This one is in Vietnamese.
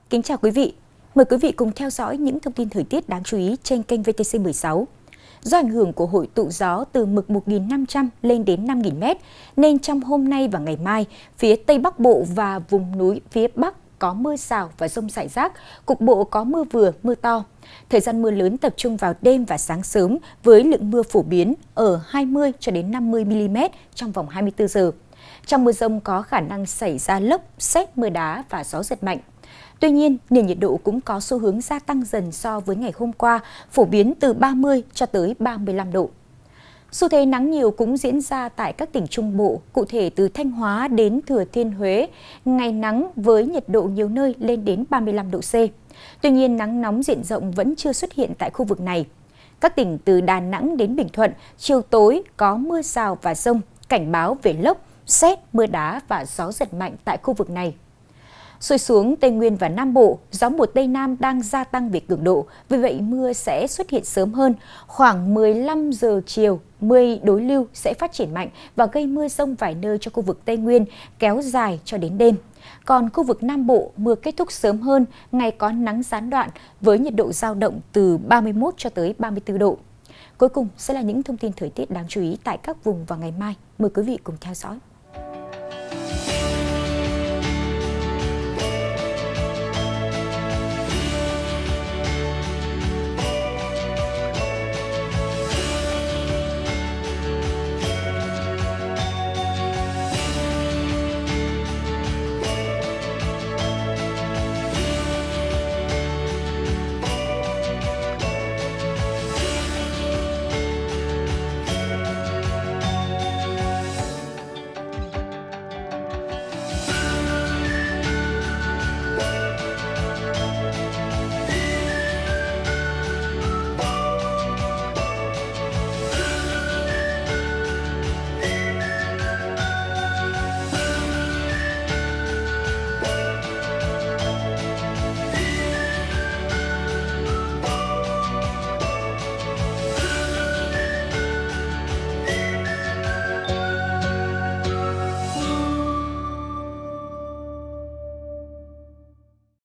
Kính chào quý vị. Mời quý vị cùng theo dõi những thông tin thời tiết đáng chú ý trên kênh VTC16. Do ảnh hưởng của hội tụ gió từ mực 1.500 lên đến 5.000 m, nên trong hôm nay và ngày mai, phía Tây Bắc Bộ và vùng núi phía Bắc có mưa rào và dông rải rác, cục bộ có mưa vừa, mưa to. Thời gian mưa lớn tập trung vào đêm và sáng sớm với lượng mưa phổ biến ở 20 cho đến 50 mm trong vòng 24 giờ. Trong mưa dông có khả năng xảy ra lốc, sét, mưa đá và gió giật mạnh. Tuy nhiên, nền nhiệt độ cũng có xu hướng gia tăng dần so với ngày hôm qua, phổ biến từ 30 cho tới 35 độ. Xu thế nắng nhiều cũng diễn ra tại các tỉnh Trung Bộ, cụ thể từ Thanh Hóa đến Thừa Thiên Huế, ngày nắng với nhiệt độ nhiều nơi lên đến 35 độ C. Tuy nhiên, nắng nóng diện rộng vẫn chưa xuất hiện tại khu vực này. Các tỉnh từ Đà Nẵng đến Bình Thuận, chiều tối có mưa rào và dông, cảnh báo về lốc, sét, mưa đá và gió giật mạnh tại khu vực này. Xuôi xuống Tây Nguyên và Nam Bộ, gió mùa Tây Nam đang gia tăng về cường độ, vì vậy mưa sẽ xuất hiện sớm hơn. Khoảng 15 giờ chiều, mây đối lưu sẽ phát triển mạnh và gây mưa rông vài nơi cho khu vực Tây Nguyên, kéo dài cho đến đêm. Còn khu vực Nam Bộ, mưa kết thúc sớm hơn, ngày có nắng gián đoạn với nhiệt độ dao động từ 31 cho tới 34 độ. Cuối cùng sẽ là những thông tin thời tiết đáng chú ý tại các vùng vào ngày mai. Mời quý vị cùng theo dõi.